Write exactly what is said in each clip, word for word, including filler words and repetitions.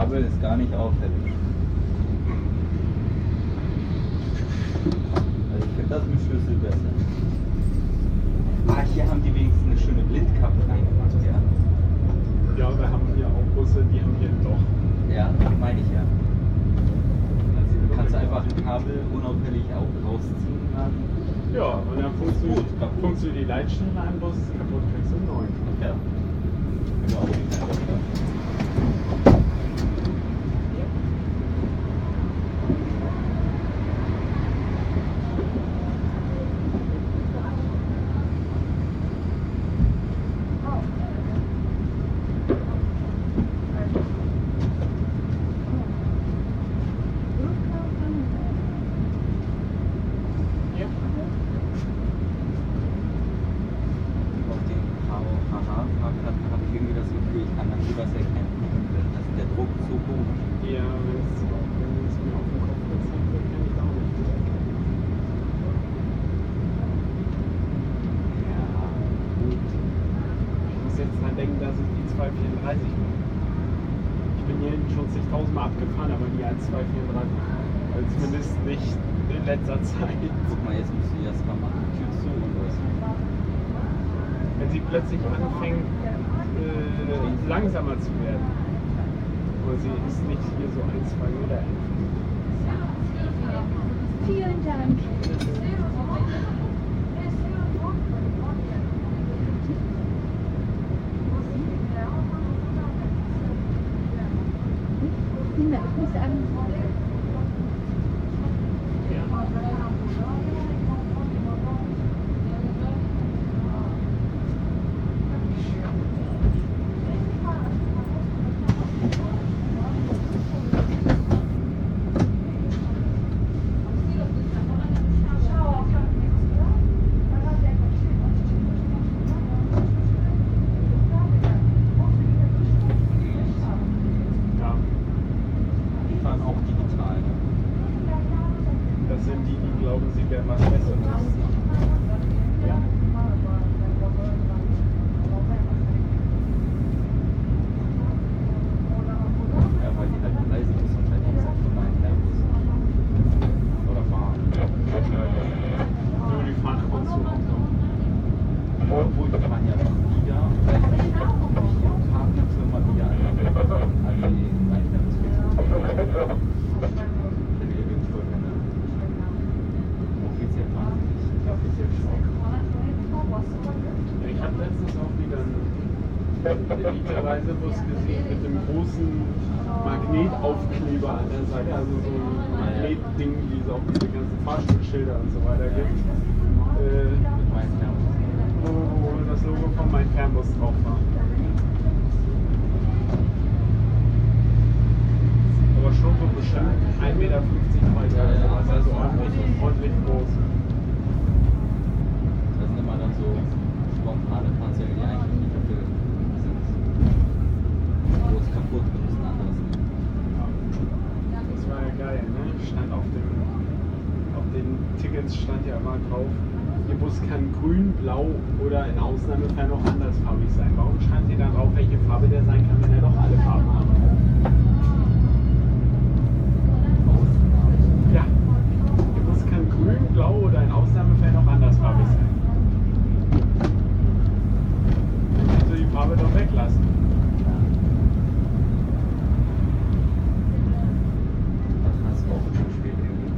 Kabel ist gar nicht auffällig. Also ich finde das mit Schlüssel besser. Ah, hier haben die wenigstens eine schöne Blindkappe reingemacht, ja. Ja, wir haben hier auch Busse, die haben hier ein Loch. Ja, meine ich ja. Also du kannst einfach ein Kabel unauffällig auch rausziehen. Dann Ja, und dann funkst du, Gut, kaputt. funkst du die Leitstelle ein, Bus ist kaputt, kriegst du einen neuen. ja. Genau, auch die Kabel. Auf dem Haha-Parkplatz habe ich irgendwie das Gefühl, ich kann dann nie was erkennen. Das ist der Druck so komisch. Ja, wenn es wenn es mir auf den Kopf passiert wird, kann ich auch nicht. Ja, gut. Ich muss jetzt dran denken, dass ich die zwei vierunddreißig bin. Ich bin hier schon zigtausendmal abgefahren, aber nie als zwei vierunddreißig. Also zumindest nicht in letzter Zeit. Guck mal, jetzt musst du erst mal machen. Tür zu und los. Wenn sie plötzlich anfängt, äh, langsamer zu werden. Aber sie ist nicht hier so ein, zwei Meter entfernt. Vielen Dank. Na, ich muss an. Ja, Die fahren auch digital. das sind die, die glauben, sie wären was Besseres. Ja. Ja, weil die halt leise ist und halt nichts von meinen Fernbus. Oder fahren. So, die fahren ab und zu auch so. Obwohl, die fahren ja noch wieder, weil ich die Partnerfirma wieder an an die meinen Fernbus gezogen. Offiziell fahren sie nicht. Offiziell schon. Ich habe letztens auch wieder einen Elite-Reisebus gesehen mit dem großen Magnetaufkleber an der Seite, also so ein Magnetding, wie es auch diese ganzen Fahrstuhlschilder und so weiter gibt, äh, Mit meinen Fernbus. wo, wo das Logo von meinem Fernbus drauf war. Aber schon so bestimmt ein Meter fünfzig breit oder sowas, also ordentlich, ordentlich groß. Das sind immer dann so spontane Fahrzeuge, die eigentlich nicht dafür sind. Wo es kaputt und müssen anderes nehmen. Das war ja geil, ne? Stand auf dem, auf den Tickets stand ja immer drauf, Ihr Bus kann grün, blau oder in Ausnahmefällen auch andersfarbig sein. Warum schreibt ihr dann drauf, welche Farbe der sein kann, wenn er doch alle Farben hat? Ja. Ihr Bus kann grün, blau oder in Ausnahmefällen auch andersfarbig sein. Dann kannst du die Farbe doch weglassen. Das ist auch schon spät irgendwie.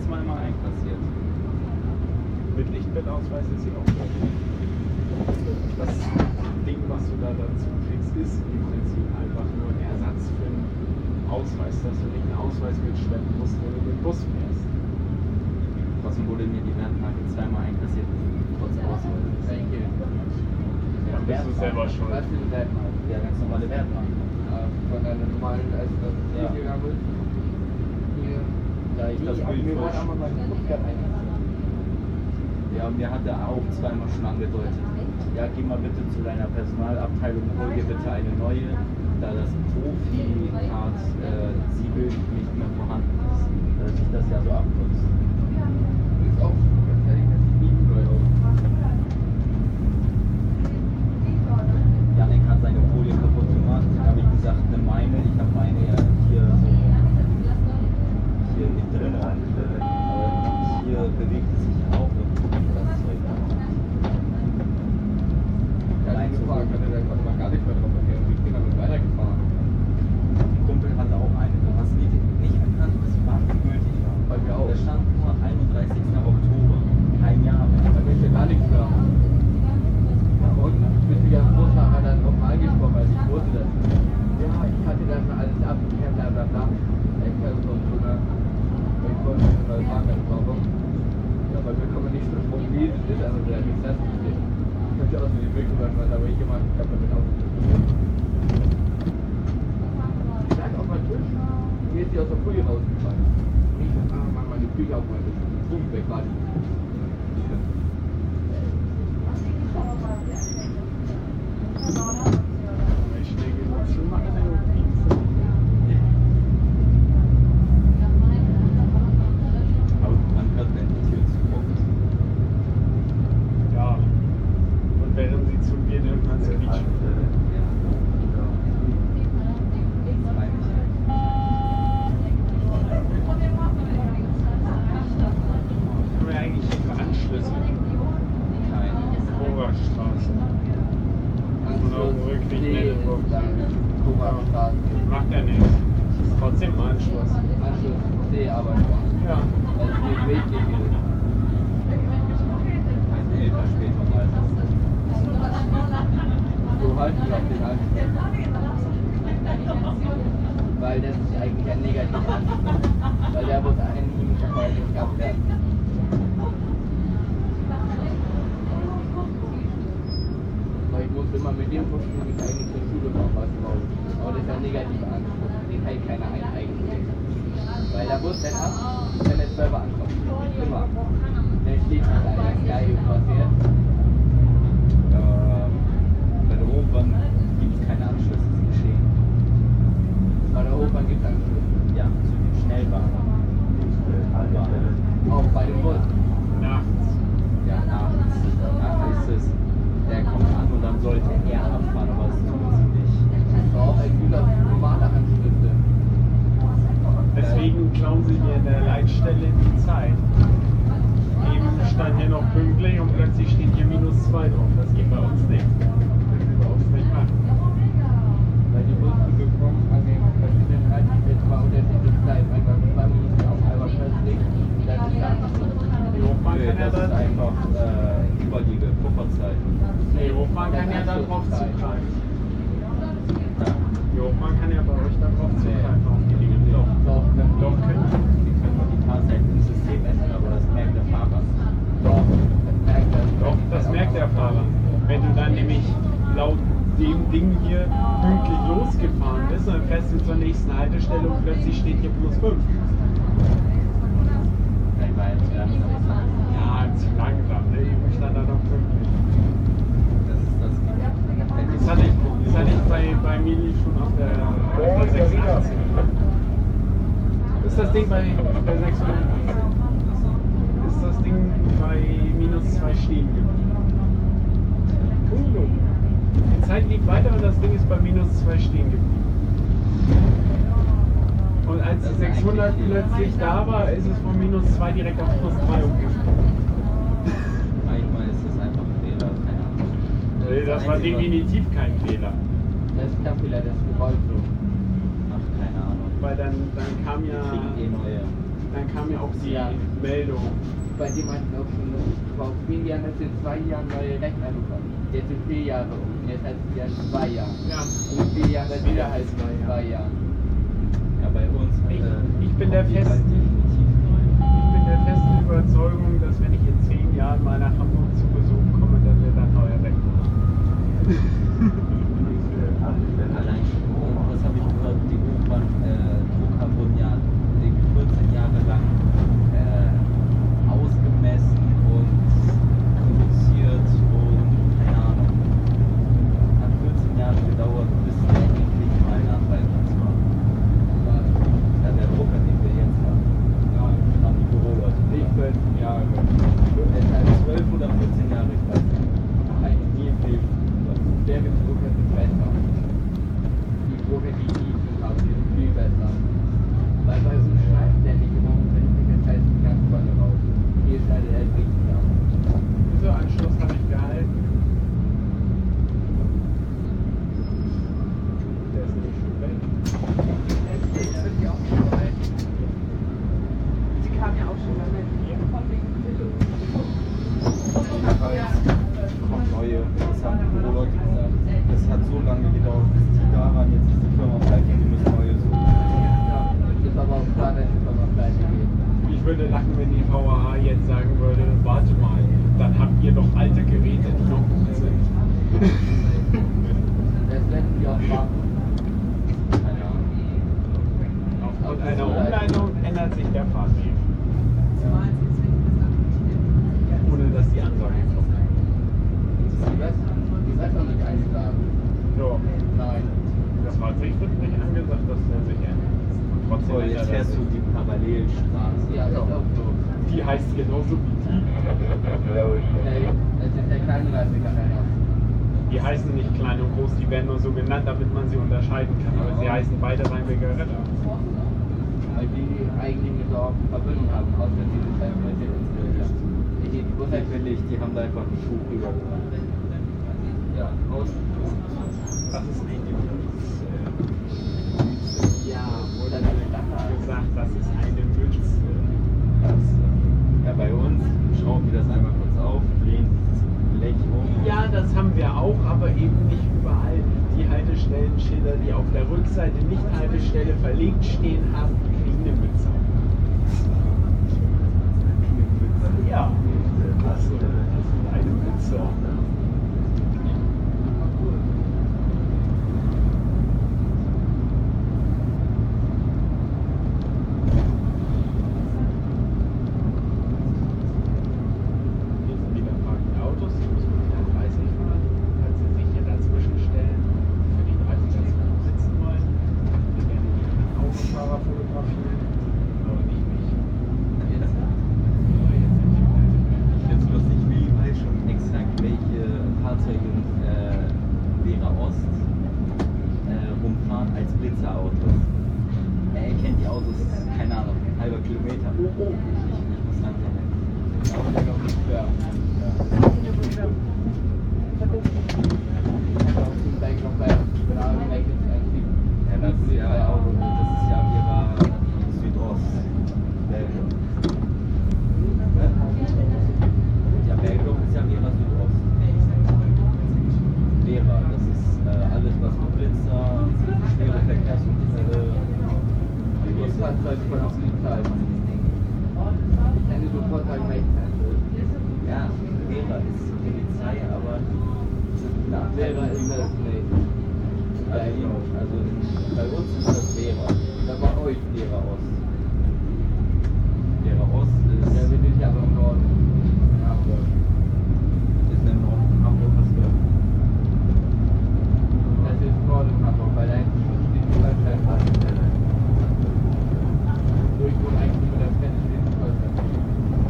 zweimal einkassiert. Mit Lichtbildausweis ist sie auch gut. Das Ding, was du da dazu kriegst, ist im Prinzip einfach nur ein Ersatz für einen Ausweis, dass du nicht einen Ausweis mitschleppen musst, wenn du mit dem Bus fährst. Trotzdem wurde mir die Wertmarke zweimal einkassiert, trotz Ausweis. Welche? Dann bist du selber schuld. Was für eine Wertmarke? Ja, ganz normale Wertmarke. Äh, Von einer normalen, als du Ja. hier gegangen bist? Hier. Da ich das Nee, Bild mir voll. wurde einmal mein Flugpferd eingesetzt. Ja, mir hat er auch zweimal schon angedeutet. Ja, geh mal bitte zu deiner Personalabteilung, hol dir bitte eine neue, da das Profi-Card-Siegel nicht mehr vorhanden ist. Dass sich das ja so abnutzt. Ist auch, ganz ehrlich, das sieht nie neu aus. Janik hat seine Folie kaputt gemacht. Habe ich gesagt, nimm meine. Ich habe meine ja hier so hier hinten drin. Und, äh, aber hier bewegt es sich auch. Und das ist halt Ja, Nein, die so Gefahr gut. konnte, da konnte man gar nicht mehr drauf erkennen. Ich bin damit weitergefahren. Ein Kumpel hatte auch eine. Du hast nicht, nicht erkannt, bis wann die gültig war. Bei mir auch. Da stand nur einunddreißigster Oktober. Kein Jahr mehr. Da ist ja gar nichts da. Und bis mich als Busfahrer dann nochmal angesprochen, als ich wusste das. Ja, ich hatte das mal alles ab, bla bla bla bla. Ich kann so so eine, ich wollte eine neue Marke kaufen. Ja, bei mir kann man nicht so mobil, das ist also der Necessity. Ich könnte aus wie die Bücher was habe ich gemacht, ich habe damit ausgesucht. Ich lag auf meinem Tisch, mir ist die aus der Folie rausgefallen. Und ich ah, mach meine Küche auf meinen Tisch. Bumm, weg war die. Weil ich schnell genug zu machen, dann fliegst du. Aber man hört, wenn die Tür zukommt. Ja. Und während sie zugeht, irgendwann quietschen. Ja. Das meine ich. Haben wir eigentlich für Anschlüsse? Keine. Rohrstraße. Und auf dem Rückweg Nettelburg. Kuba-Straße. Macht ja nichts. Ist trotzdem ein Anschluss. Anschluss C, aber schon. Ja. Also die Wegwege. Ein älter später mal. So halten wir auf den Anschluss. Weil das ist eigentlich ein negativer Anschluss. Weil der muss eigentlich im Verkehr nicht abwerten. Weil ich muss immer mit dem Bus, den ich eigentlich zur Schule fahre, was raus. Aber das ist ein negativer Anschluss. Den hält keiner ein eigentlich. Weil der Bus dann ab, wenn der zwölfer ankommt. Immer. Der steht nicht da, der ist geil, irgendwas jetzt. Ähm, bei der Hochbahn gibt es keine Anschlüsse, ist geschehen. Bei der Hochbahn gibt es Anschlüsse. Ja, zu den Schnellbahnen. Auch bei dem Bus. Nachts. Ja, nachts. Da heißt es, der kommt an und dann sollte er abfahren, aber das tun sie nicht. Auch ein guter normale Anschlüsse. Deswegen klauen sie mir in der Leitstelle die Zeit. Eben stand hier noch pünktlich und plötzlich steht hier minus zwei drauf. Das geht bei uns nicht. Das können wir bei uns nicht machen. Weil die Buszüge kommen an den verschiedenen Haltestellen zwar unterschiedlich Zeit, manchmal zwei Minuten auf einmal plötzlich. Das ist dann Die Hochbahn Nee, kann ja das ist dann. einfach äh, Überliege, Pufferzeit. Die Hochbahn kann ja darauf zugreifen. Die Hochbahn kann ja bei euch darauf zugreifen auf die Dinge. Doch. doch, Doch, können die. Die können nur die Fahrzeit im System ändern, aber das merkt der Fahrer. doch, das merkt er. Doch, das merkt der Fahrer. Wenn du dann nämlich laut dem Ding hier pünktlich losgefahren bist, dann fährst du zur nächsten Haltestelle und plötzlich steht hier plus fünf. Vielleicht war jetzt langsam. Ja, zu langsam, ne? Ich stand da noch pünktlich. Das ist das. Das hatte ich, das hatte ich bei, bei Mili schon auf der, auf der sechsundachtzig. Ist das Ding bei der sechshundertachtzig? Ist das Ding bei minus zwei stehen geblieben? Cool. Die Zeit lief weiter und das Ding ist bei minus zwei stehen geblieben. Und als die sechshundert plötzlich da war, ist es von minus zwei direkt auf plus drei umgesprungen. Manchmal ist das einfach ein Fehler, keine Ahnung. Nee, das war definitiv kein Fehler. Das ist kein Fehler, das ist gewollt so. Ach, keine Ahnung. Weil dann, dann kam Wir kriegen eh ja. neue. dann kam ja auch die Ja. Meldung. Bei dem meinten auch schon, vor vielen Jahren hast du in zwei Jahren neue Rechner bekommen. Jetzt sind vier Jahre um. Jetzt heißt es ja in zwei Jahren. Ja. Und in vier Jahren wird wieder heißt Zwei in zwei Jahren. Ja, bei uns. Ich- äh, ich bin der kommt die festen- halt definitiv neu. Ich bin der festen Überzeugung, dass wenn ich in zehn Jahren mal nach Hamburg zu Besuch komme, dann wird ein neuer Rechner. Allein schon, oh, was habe ich gehört, die Hochbahn-Drucker wurden ja irgendwie vierzehn Jahre lang äh, ausgemessen und produziert und keine Ahnung. Hat vierzehn Jahre gedauert, bis der endlich mal nachweisbar war. Ja, der Drucker, den wir jetzt haben, haben die Büroleute. Nicht vierzehn Jahre. Deshalb zwölf oder vierzehn Jahre, ich weiß nicht. Eigentlich nie im Leben. Der mit Drucker sind besser. Die Drucker, die ich nie haben, die sind viel besser. Weil bei so einem Schreiben, der nicht immer umwendig ist, heißt die ganz vorne raus. Hier schneidet er richtig ab. Wieso Anschluss habe ich gehalten? Der ist nämlich schon weg. Sie kam ja auch schon mal mit. Kommt neue, das haben die Büroleute gesagt. Das hat so lange gedauert, bis die da waren. Jetzt ist die Firma pleite, die müssen neue suchen. Ja, das ist aber auch klar, dass es aber pleite geht. Ich würde lachen, wenn die V A H jetzt sagen würde, warte mal, dann habt ihr doch alte Geräte, die noch gut sind. Das werden die auch machen. Keine Ahnung. Aufgrund einer Umleitung ändert sich der Fahrweg. Ohne dass die Ansage kommt. Die West, die West noch nicht eingetragen. So, Nein. das Fahrzeug wird nicht angesagt, das soll sich ändern. Und trotzdem So, jetzt ändert fährst das du die Parallelstraße. Ja, das ist auch so. Die heißt genauso wie die. Hey, es ist der kleine Reisekalender. Die heißen nicht klein und groß, die werden nur so genannt, damit man sie unterscheiden kann. Aber sie heißen beide Rheinbecker Ritter. Weil die eigentlich nicht so oft Verbindung haben, außer diese kleine Mercedes. Ich die Bus Zufällig, die haben da einfach einen Schuh rüber gemacht. Ja, aus. Das ist ein Impuls. Ja, oder eine Standard. gesagt, das ist eine Mütze. Das, äh, ja, bei uns schrauben die das einmal kurz auf, drehen dieses Blech um. Ja, das haben wir auch, aber eben nicht überall. Die Haltestellenschilder, die auf der Rückseite nicht Haltestelle verlegt stehen haben, die kriegen eine Mütze. Ja, das ist eine Mütze. Hier sind wieder parkende Autos, die müssen wir wieder dreißig fahren. Falls Sie sich hier dazwischen stellen, für die dreißiger sitzen wollen, wir gerne die anderen Autofahrer fotografieren, aber nicht mich. Jetzt, Ja, jetzt sind die wieder. ich finde es lustig, wie weiß schon exakt, welche Fahrzeuge in äh, Vera Ost äh, rumfahren als Blitzerautos. Er erkennt die Autos, keine Ahnung, ein halber Kilometer. Oh, oh, ich, ich muss rankommen. Aber der kommt nicht schwer. Ja, das ist ja auch, das ist ja Vera Südost. Belgien. Ja, Belgien ist ja Vera Südost. Vera, das ist äh, alles, was mit Blitzer, schwere Verkehrsunfälle. Das Fahrzeug von der Polizei. Ich kann dir sofort sagen, welches es ist. Ja, Vera ist Polizei, aber eine Vera Abteilung, ist die das nicht. Also, also bei uns ist das Vera. Da war euch. Vera Ost. Vera Ost ist, Ja, wir sind ja aber im Norden. In Hamburg. ist im Norden von Hamburg, was gehört. Das ist Norden Hamburg, weil da hinten steht die Holstein-Straße. Wo ich wohne eigentlich über der Grenze steht die Holstein-Straße.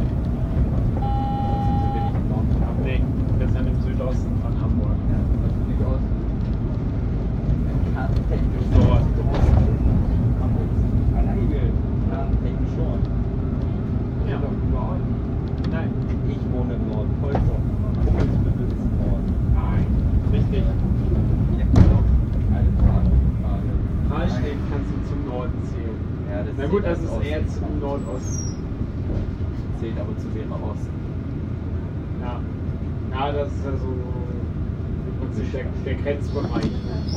Sind wir nicht im Norden von Hamburg? Nee, wir sind im Südosten von Hamburg. Ja. Was ist die Osten? Kartentechnisch Nord. Hamburg ist nicht alleine. Kartentechnisch schon. Ja. Nein. Ich wohne im Norden, Volksdorf. Hummelsbüttel ist im Norden. Nein. Richtig. Ja, genau. Eine Frage. Frage. Hallstedt kannst du zum Norden zählen. Ja, das Na gut, das zählt ist als eher Osten. zum Nordosten. Zählt aber zu Weber Osten. Ja. Ja, das ist ja so im Prinzip der, der Grenzbereich.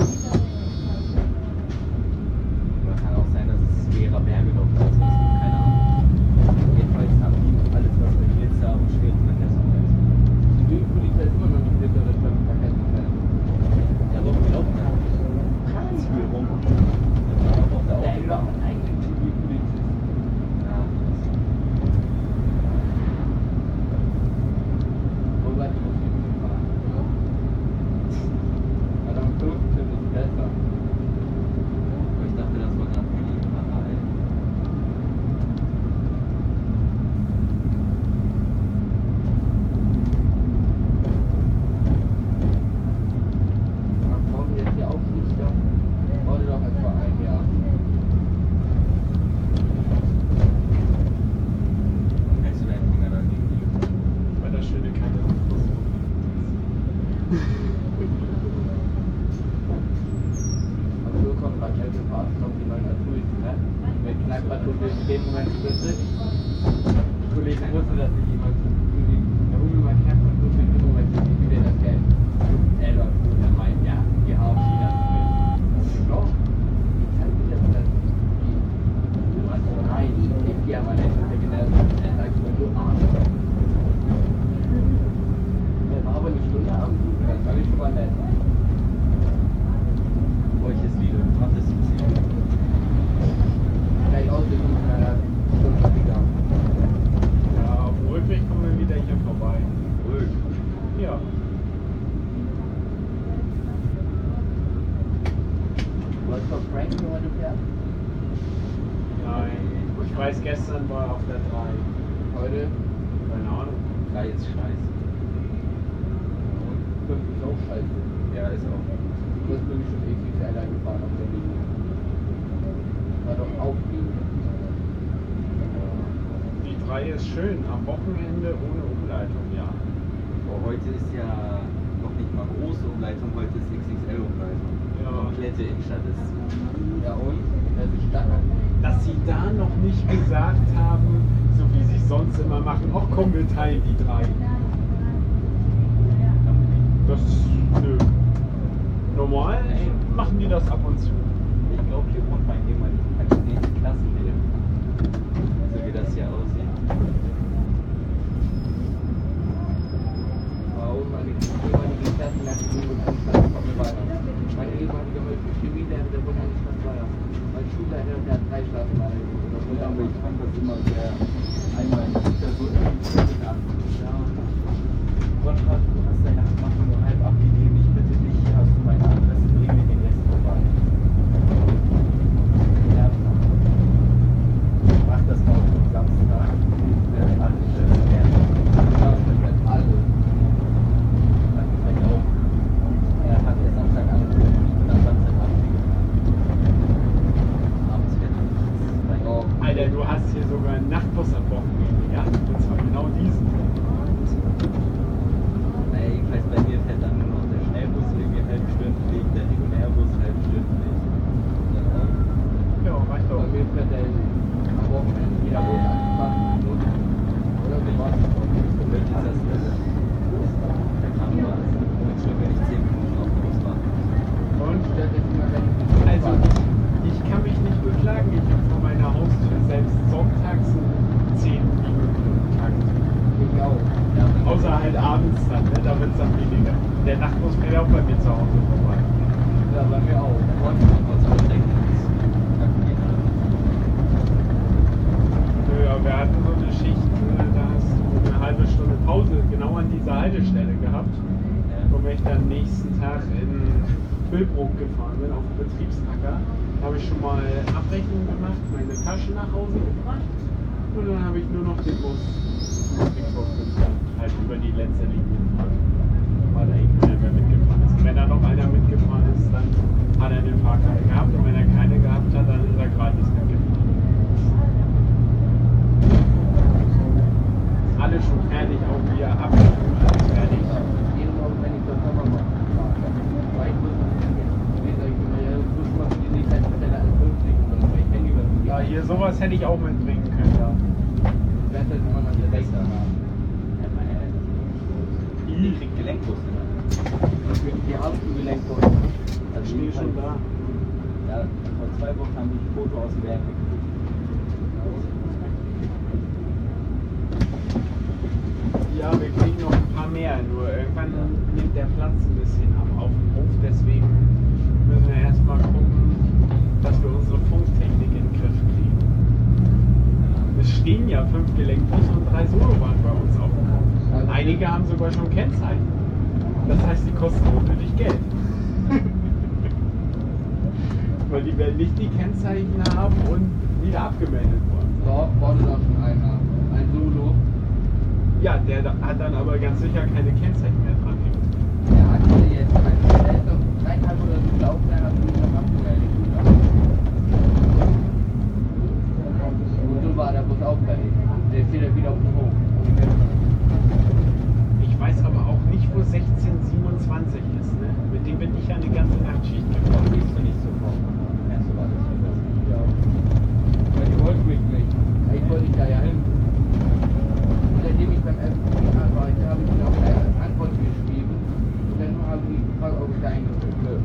Oder kann auch sein, dass es Weber Berge noch ist. Keine Ahnung. Jedenfalls haben die alles, was wir jetzt haben, schwere Verkehrsarbeit. Die Polizei ist immer noch nicht sicher, dass man vergessen kann. Ja, aber wir laufen dann ganz viel rum. Dann fahren wir auf der Der ist Autobahn. auch eigentlich Zivilpolizist. Ja, Wobei die muss nicht fahren. Aber am fünfzehn ist besser. aber ich dachte, das war gerade die Parallel. Aber brauchen wir jetzt hier auch nicht da? Wollte doch etwa ein Jahr. Hältst du deinen Finger dagegen die Weil das schöne keine Und so kommt bei Elbe Fahrt noch die neuen Azuis, ne? Mit Knackpatrouille in dem Moment spritzt. Die Kollegen wussten, dass sich jemand der Hunde mal Knackpatrouille in dem Moment nicht wieder das Geld. Er läuft gut, er meint, ja, die haben die das drin. Und doch, ich zeige dir das, dass die, du meinst, nein, ich gehe aber nicht, der genau, er sagt mir so, ah. Der war aber eine Stunde am Zug, das war nicht schon mal nett. Welches Lied hattest du gesehen? Gleich ausgesucht, na, schon vergegangen. Ja, auf dem Rückweg kommen wir wieder hier vorbei. Ruhig. Ja. Wolltest du Frank für heute fährt? Nein. Ich weiß, gestern war er auf der drei. Heute? Keine Ahnung. Drei ist scheiße. fünf ist auch scheiße. Ja, ist auch. Du bist nämlich schon X X L gefahren auf der Linie. War doch aufgehen. Die drei ist schön. Am Wochenende ohne Umleitung, ja. Aber heute ist ja noch nicht mal große Umleitung, heute ist X X L-Umleitung. Ja. Komplette Innenstadt ist zu. Ja und? Das ist stark. Dass sie da noch nicht gesagt haben, so wie sie es sonst immer machen, ach komm, wir teilen die drei. Das ist, nö. Normal machen die das ab und zu. Ich glaube, hier wohnt mal jemand als nächste Klasse nehmen. So wie das hier aussieht. Warum meine ehemalige Klassenleiterin und Anstalt von mir weiter? Mein ehemaliger Chemielehrer, der wohnt eigentlich fast weiter. Mein Schulleiter, der hat drei Straßenleiter. Ja, aber ich fand das immer sehr einmal ist ja so irgendwie ab. Ja. Konrad, du hast deine Abmachung nur halb abgegeben. Ich bitte dich, hier hast du meine Adresse, bring mir den Rest vorbei. Ja. Mach das mal am Samstag. Äh, alles schön werden. Ja, das ist alles. Das gefällt auch. Er hat erst Samstag angerufen, ich bin am Samstag abgegeben. Abends wird es. Oh, Alter, du hast hier sogar einen Nachtbus am Wochenende, ja? Und zwar genau diesen. Naja, jedenfalls bei mir fährt dann nur noch der Schnellbus irgendwie halbstündlich, der Regulärbus halbstündlich. Ja, reicht bei doch. mir fährt der am Wochenende jeder Bus achtundzwanzig Minuten. Oder so was. Für mich ist das der Kamera. Und schon wenn ich zehn Minuten auf dem Bus war. Und? Das ist immer, wenn ich Also, ich kann mich nicht beklagen. Ich habe vor meiner Haustür selbst sonntags einen zehn Minuten Takt. Ich auch. Ja, Außer halt abends dann, ne? Da wird es dann weniger. Der Nachtbus fährt auch bei mir zu Hause vorbei. Ja, bei mir auch. kurz kurz ausdenken. Das geht halt. Nö, ja, wir hatten so eine Schicht, äh, da hast du eine halbe Stunde Pause genau an dieser Haltestelle gehabt. Wo ich dann nächsten Tag in Billbrook gefahren bin, auf dem Betriebsacker. Da habe ich schon mal Abrechnung gemacht, meine Tasche nach Hause gebracht und dann habe ich nur noch den Bus zum Ludwigsburg gefahren, halt über die letzte Linie gefahren. Weil da eh keiner mehr mitgefahren ist. Und wenn da noch einer mitgefahren ist, dann hat er eine Fahrkarte gehabt und wenn er keine gehabt hat, dann ist er gratis mitgefahren. Alle schon fertig, auch wieder Abrechnung, alles fertig. Jeden Morgen, wenn ich das nochmal mache, weil ich muss, wie sag ich immer, ja, du musst mal die nächste Stelle an fünfzig und dann, weil ich denke, was Ja, hier, sowas hätte ich auch mitbringen können. Ja. Ich werde das immer noch hier besser haben. Die kriegt Gelenkbus, ne? Die Hauptgelenkung. Ich stehe schon da. Ja, vor zwei Wochen haben die ein Foto aus dem Werk gekriegt. Ja, wir kriegen noch ein paar mehr, nur irgendwann nimmt der Platz ein bisschen ab auf dem Hof, deswegen müssen wir erstmal gucken, dass wir unsere Funktechnik in den Griff kriegen. Es stehen ja fünf Gelenkbusse und drei Solobahnen bei uns auf dem Hof. Einige haben sogar schon Kennzeichen. Das heißt, die kosten unnötig Geld. Weil die werden nicht die Kennzeichen haben und wieder abgemeldet worden. Dort wurde doch schon einer. Ein Solo. Ja, der da- hat dann aber ganz sicher keine Kennzeichen mehr dran hängen. Der hat jetzt ein der ist doch dreieinhalb oder so gelaufen, der hat mich noch abgemeldet. Und so war der Bus auch fertig. Der steht ja wieder auf dem Hof. Ich weiß aber auch nicht, wo sechzehn siebenundzwanzig ist. Ne? Mit dem bin ich ja eine ganze Nachtschicht Da gefahren. gehst du nicht sofort. Kennst du alles vergessen. Ja. Weil die wollten mich nicht. Ich wollte nicht da ja hin. Und seitdem ich beim F B A arbeite, habe ich mir auch eine Antwort geschrieben. Und dann habe ich gefragt, ob ich da eingeführt wird.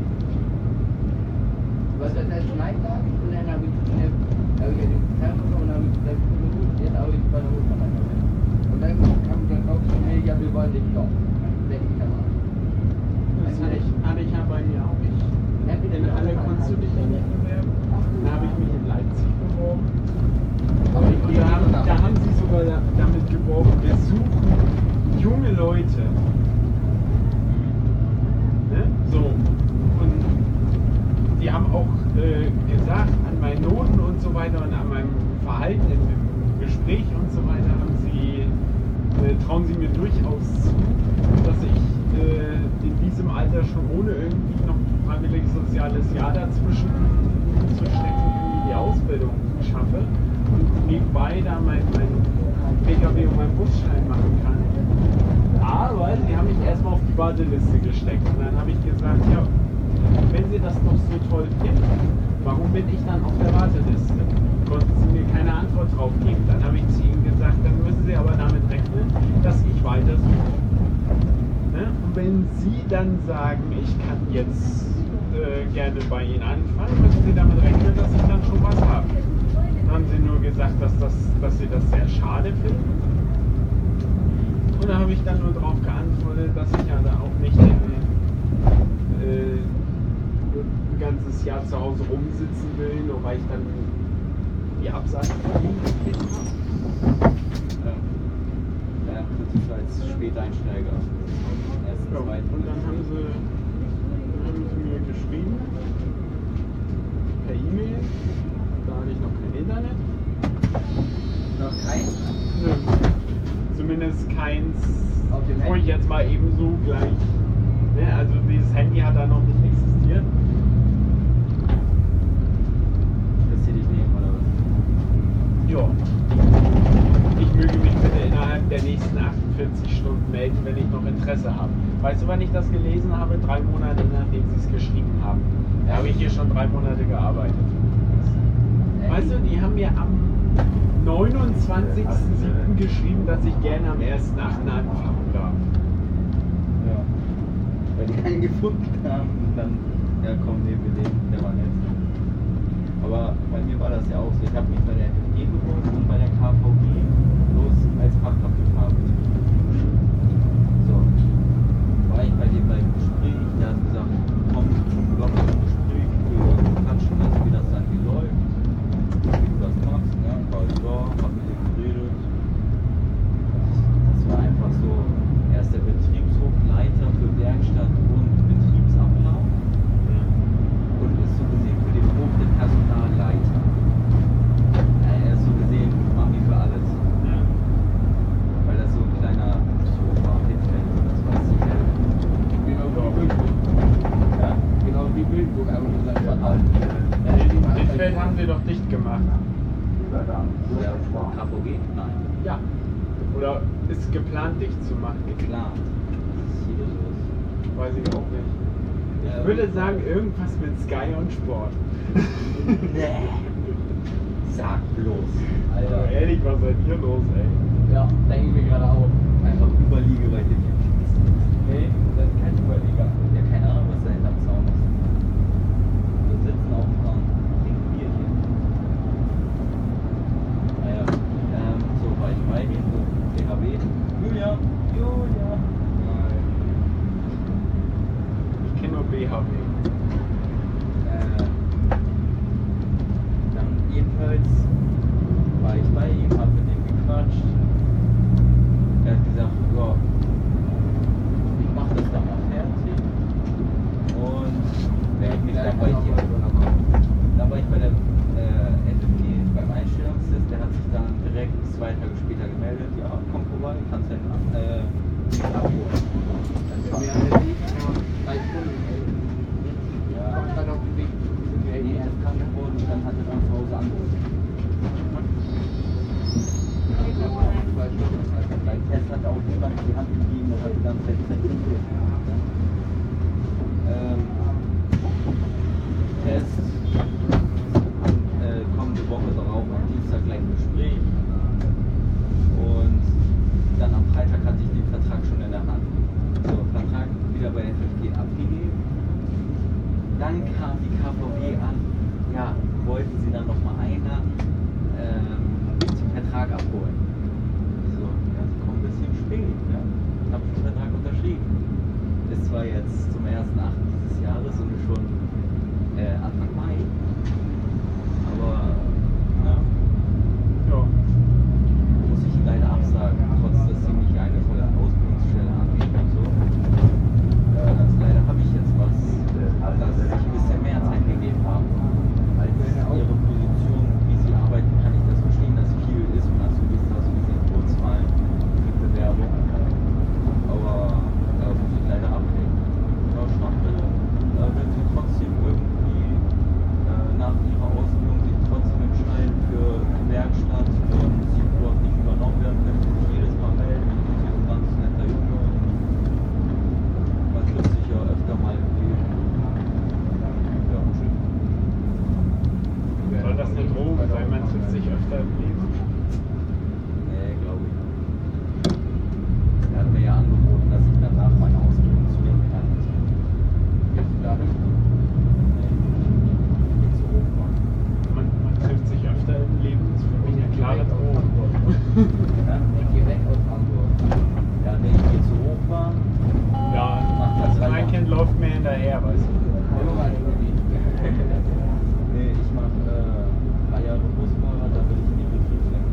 Was das erst Nein sagt, und dann habe ich schnell, habe ich ja den Kerl bekommen und habe ich gesagt, gut, jetzt habe ich bei der Hochverleiter hin. Und dann kam dann auch schon, nee, ja, wir wollen dich doch. Denke ich aber. Das hatte ich, hatte ich ja bei mir auch nicht. In Halle konntest du dich ja nicht bewerben. Dann habe ich mich in Leipzig beworben. Aber ich Und da haben, da haben sie sogar da, damit geworben, wir suchen junge Leute. Ne? So. Und die haben auch äh, gesagt, an meinen Noten und so weiter und an meinem Verhalten im, im Gespräch und so weiter, haben sie, äh, trauen sie mir durchaus zu, dass ich äh, in diesem Alter schon ohne irgendwie noch ein freiwilliges soziales Jahr dazwischen zu stecken, irgendwie die Ausbildung schaffe und nebenbei da mein, mein P K W und meinen Busschein machen kann. Aber sie haben mich erstmal auf die Warteliste gesteckt und dann habe ich gesagt, ja, wenn sie das doch so toll finden, warum bin ich dann auf der Warteliste? Konnten sie mir keine Antwort drauf geben. Dann habe ich zu ihnen gesagt, dann müssen sie aber damit rechnen, dass ich weiter suche. Ne? Und wenn sie dann sagen, ich kann jetzt äh, gerne bei ihnen anfangen, müssen sie damit rechnen, dass ich dann schon was habe. Dann haben sie nur gesagt, dass, das, dass sie das sehr schade finden. Und da habe ich dann nur darauf geantwortet, dass ich ja da auch nicht in, äh, ein ganzes Jahr zu Hause rumsitzen will, nur weil ich dann die Absage von ihnen gekriegt habe. Ja. Ja, im Prinzip als Späteinsteiger. Ersten, Ja, zweiten. und dann haben sie, dann haben sie mir geschrieben, per E-Mail, da hatte ich noch kein Internet. noch kein. Nö. Zumindest keins, Auf dem wo ich Handy? jetzt mal eben so gleich. Ne, also dieses Handy hat da noch nicht existiert. Dass sie dich nehmen oder was? Ja. Ich möge mich bitte innerhalb der nächsten achtundvierzig Stunden melden, wenn ich noch Interesse habe. Weißt du, wann ich das gelesen habe? Drei Monate nachdem sie es geschrieben haben. Da habe ich hier schon drei Monate gearbeitet. Weißt du, die haben mir am neunundzwanzigsten siebten geschrieben, dass ich gerne am ersten achten anfangen darf. Ja. Weil die einen gefunden haben und dann, ja komm, nehmen wir den, der war nett. Aber bei mir war das ja auch so. Ich habe mich bei der F F G beworben und bei der K V G bloß als Fachkraft im Fahrbetrieb. So. War ich bei dem beim Gespräch, der hat gesagt, komm zum lockeren Gespräch, wir quatschen das, wie das dann hier läuft, wie du das machst, ne? War ich da, hab mit dem geredet. Das war einfach so, er ist der Betriebshofleiter für Werkstatt und Betriebsablauf und ist so gesehen für den Hof der Personalleiter. Ja, er ist so gesehen Mami für alles. Weil das so ein kleiner so war, Hitfeld, das weiß ich ja. Genau wie Bildburg. Ja? Genau wie Bildburg, aber nur sein Ja, Quartal. Das Feld haben sie doch dicht gemacht. Oder K V G? Nein. Ja. Oder ist geplant dicht zu machen? Klar. Was ist hier los? Weiß ich auch nicht. Ich Ja. würde sagen, irgendwas mit Sky und Sport. Nee. Sag bloß. Alter. Ehrlich, was seid ihr los, ey? Ja, denke ich mir gerade auch. Einfach Überliege, weil hier viel Pisten ist. Nee, das ist kein Überlieger. Ja, keine Ahnung, was da hinterm Zaun ist. Wir sitzen auf dem Zaun, trinken Bierchen. Naja, ähm, so war ich bei mir, so D H W. Julia, Julia. Nein. Ich kenne nur B H W. Äh, dann jedenfalls war ich bei ihm, hab mit ihm gequatscht. Er hat gesagt, ja, ich mach das dann mal fertig. Und er hat mich dann bei hier. Dann war ich bei der äh, N F G beim Einstellungstest, der hat sich dann direkt zwei Tage später gemeldet, ja, komm vorbei, kannst dein äh, nichts abholen. Das war Wir haben jetzt nicht drei Stunden. ja. Kommt gerade auf den Weg. Nee, er ist krank geworden und dann hat er dann zu Hause angerufen. Zwei Stunden. Beim Test hat auch niemand die Hand gegeben und hat die ganze Zeit zensiert. Ähm, Test, äh, kommende Woche darauf, am Dienstag gleich ein Gespräch. Und dann am Freitag hatte ich den Vertrag schon in der Hand. So, Vertrag wieder bei N F G abgegeben. Dann kam die K V G an, ja, wollten sie dann nochmal einladen, ähm, zum Vertrag abholen. Ich so, ja, sie kommen ein bisschen spät, ja. Hab den Vertrag unterschrieben. Ist zwar jetzt zum ersten achten dieses Jahres und ist schon äh, Anfang Mai, aber ja, Ja. muss ich ihn leider absagen, trotz dass sie mich eine tolle Ausbildungsstelle anbieten und so. Äh, also leider habe ich jetzt was, dass sie sich ein bisschen mehr Zeit gegeben haben als ihre Position, wie sie arbeiten, kann ich das verstehen, dass viel ist und dass du bist da so diese Kurzwahlen mit Bewerbung. Aber da muss ich leider ablehnen. Ja, Schwachstelle, da wird sie trotzdem irgendwie äh, nach ihrer Ausbildung sich trotzdem entscheiden für eine Werkstatt und sie dort nicht übernommen werden können, sich jedes Mal melden. Und sie ist ein ganz netter Junge und man trifft sich ja öfter mal im Leben. Ja, tschüss. Soll das eine Drohung sein? Man trifft sich öfter im Leben? Nee, glaube ich nicht. Er hat mir ja angeboten, dass ich dann nach meiner Ausbildung zu dem kann. Gehst du dahin? Nee, ich geh zu Hochbahn. Man, man trifft sich öfter im Leben, das ist für mich eine klare Drohung. Ja? Ich gehe weg aus Hamburg. Ja, nee, ich gehe zu Hochbahn. Ja, Mach das mein rein. Kind läuft mir hinterher, weißt du. Immer mal Studi. Nee, ich mache äh, drei Jahre Busfahrer, da will ich in die Betriebslenkung.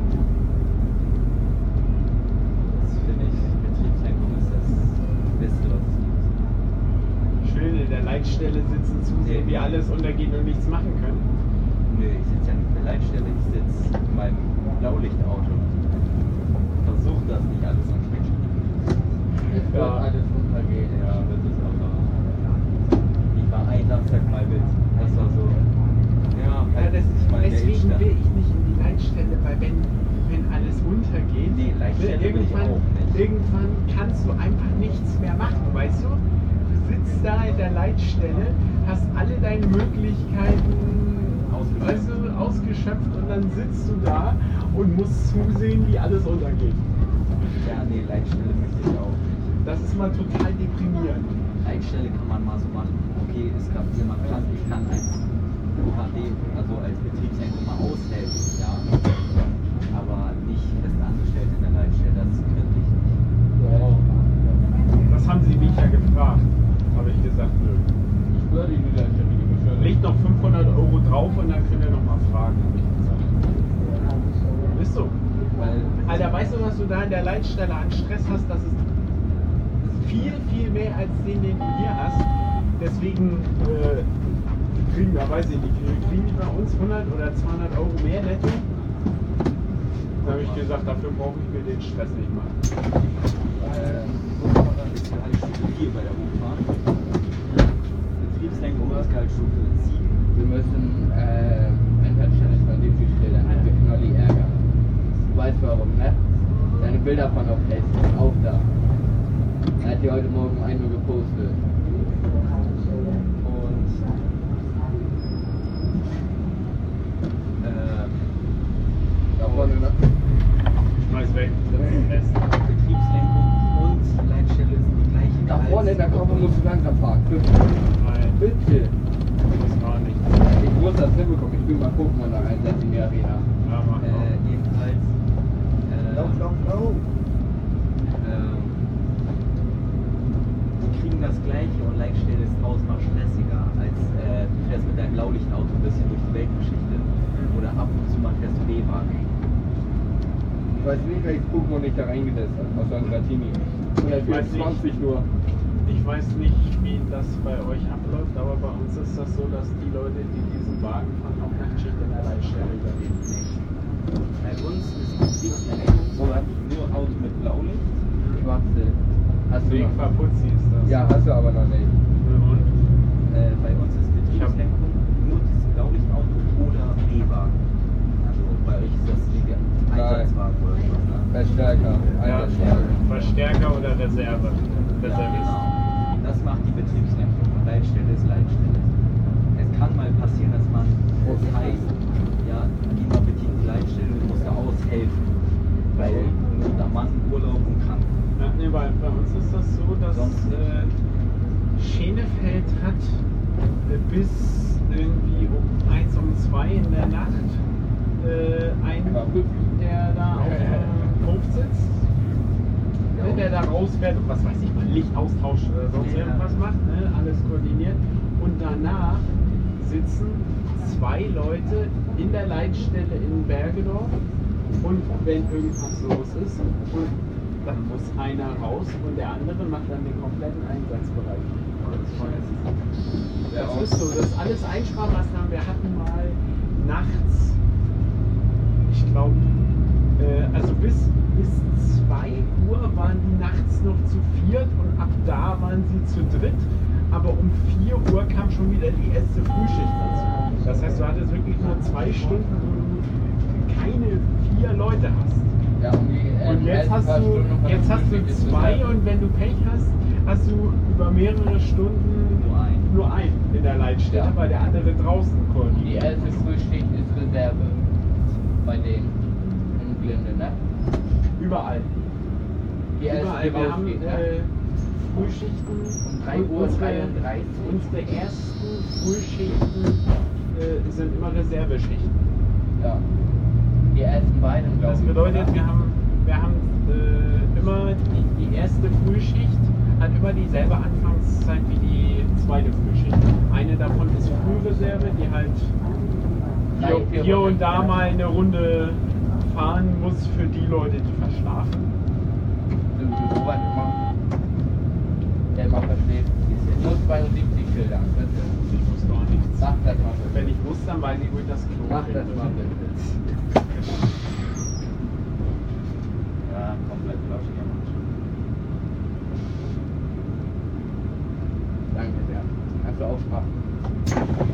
Das finde ich, Betriebslenkung ist das Beste, was es gibt. Schön in der Leitstelle sitzen, zusehen, wie alles untergeht und nichts machen können. Nö, ich sitze ja nicht in der Leitstelle, ich sitze in meinem Blaulichtauto. Versuche das nicht alles am Schmecken. Es wird Ja. alles untergehen. Ja, wird es aber. Ich war ein Samstag mal mit. Das war so. Ja, halt Ja, das, nicht mal in der deswegen Innenstadt. will ich nicht in die Leitstelle, weil wenn, wenn alles untergeht, Nee, Leitstelle will ich irgendwann, auch nicht. irgendwann kannst du einfach nichts mehr machen, weißt du? Du sitzt da in der Leitstelle, hast alle deine Möglichkeiten Ausgeschöpft. weißt du, ausgeschöpft und dann sitzt du da und musst zusehen, wie alles untergeht. Ja, nee, Leitstelle möchte ich auch nicht. Das ist mal total deprimierend. Leitstelle kann man mal so machen. Okay, es gab jemand krank, ich kann als U H D, also als Betriebslenkung mal aushelfen, ja. Aber nicht fest angestellt in der Leitstelle, das könnte ich nicht. Das haben sie mich ja gefragt. Habe ich gesagt, nö. Ich würde die Leitstelle nicht schön. Legt noch fünfhundert Euro drauf und dann könnt ihr noch mal fragen, habe ich gesagt. Ist so. Weil, Alter, weißt du, was du da in der Leitstelle an Stress hast? Das ist viel, viel mehr als den, den du hier hast. Deswegen äh, kriegen wir, weiß ich nicht, kriegen die bei uns hundert oder zweihundert Euro mehr netto? Da habe ich gesagt, dafür brauche ich mir den Stress nicht machen. ähm, Busfahrer ist Gehaltsstufe vier bei der Hochfahrt. Betriebslenkung ist Gehaltsstufe sieben. Wir müssen äh, ein Verständnis von dem stellen, damit wir Knolli ärgern. Du weißt warum, ne? Deine Bilder von auf Facebook, auch da. Er hat die heute Morgen um ein Uhr gepostet. Und äh, langsam fahren. Bitte. Nein, Bitte. das war nichts. Ich muss das hinbekommen. Ich will mal Pokémon da reinsetzen in die Arena. Ja, mach Äh, mal. jedenfalls. Äh, Lauf, lauf, lauf. ähm, die kriegen das gleiche und Leitstelle ist tausendmal stressiger, als äh, du fährst mit deinem Blaulichtauto ein bisschen durch die Weltgeschichte oder ab und zu mal fährst du B-Wagen. Ich weiß nicht, welches Pokémon ich da reingesetzt habe. Außer ein Dratini. hundertvierundzwanzig nur. Ich weiß nicht, wie das bei euch abläuft, aber bei uns ist das so, dass die Leute, die diesen Wagen fahren, auch Nachtschicht in der Leitstelle übernehmen. Bei uns ist Betriebsnachrichtung so, nur Auto mit Blaulicht. Schwarze. Hast du Wegen noch? Verputzi ist das. Ja, hast du aber noch nicht. Und Äh, bei uns ist Betriebslenkung nur dieses Blaulichtauto oder B-Wagen. Also bei euch ist das wie Einsatzwagen oder so, ne? Verstärker. ja, Einsatzwagen. Verstärker oder Reserve. Ja, Reservist. genau. Das macht die Betriebslenkung. Und Leitstelle ist Leitstelle. Es kann mal passieren, dass man, es heißt, ja, geh mal bitte in die Leitstelle, du musst da aushelfen. Weil der Mann Urlaub und krank. Ja, nee, bei, bei uns ist das so, dass Sonst nicht. äh, Schenefeld hat äh, bis irgendwie um eins, um zwei in der Nacht äh, einen, der da auf dem Hof sitzt, ne, der da rausfährt und was weiß ich mal, Licht austauscht oder sonst Ja. irgendwas macht, ne, alles koordiniert. Und danach sitzen zwei Leute in der Leitstelle in Bergedorf und wenn irgendwas los ist und dann muss einer raus und der andere macht dann den kompletten Einsatzbereich. Das ist so, das ist alles Einsparmaßnahmen. Wir hatten mal nachts, ich glaube, äh, also bis, bis zwei Uhr waren die nachts noch zu viert und ab da waren sie zu dritt. Aber um vier Uhr kam schon wieder die erste Frühschicht dazu. Das heißt, du hattest wirklich nur zwei Stunden, wo du keine vier Leute hast. Ja, um die, äh, Und die jetzt ersten hast paar du, Stunden von der jetzt hast du Frühschicht ist zwei Reserve. und wenn du Pech hast, hast du über mehrere Stunden Nur einen. nur einen in der Leitstelle, Ja. weil der andere draußen Die koordiniert. erste Frühschicht ist Reserve. Bei denen. In Glinde, ne? Überall. Die erste, Überall. die Wir haben rausgeht, ne? äh, Frühschichten. Um drei und Uhr unsere, dreiunddreißig. unsere ersten Frühschichten äh, sind immer Reserveschichten. Ja. Die ersten beiden, glaube Das ich. bedeutet, oder? wir haben, wir haben äh, immer die, die erste Frühschicht hat immer dieselbe Anfangszeit wie die zweite Frühschicht. Eine davon ist Frühreserve, die halt Drei, hier, vier hier und Runden, da ja. mal eine Runde fahren muss für die Leute, die verschlafen. Sowieso weit immer. Der immer versteht. Nur zweiundsiebzig Schilder, bitte. Ich muss gar nichts. Mach das mal bitte. Wenn ich muss, dann weiß ich, wo ich das Klo Mach das finde. mal bitte. Ja, komplett flauschiger Mensch. Danke sehr. Kannst du aufpassen.